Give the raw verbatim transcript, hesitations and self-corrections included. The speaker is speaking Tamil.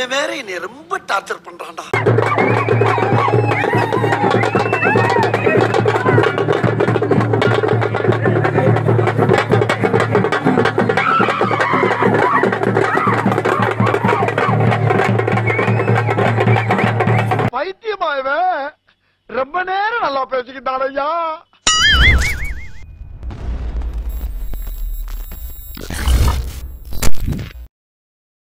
இவன் வேற என்னை ரொம்ப டார்ச்சர் பண்றான்டா. பைத்தியமாயவன் ரொம்ப நேரம் நல்லா பேசிக்கிட்டான் ஐயா.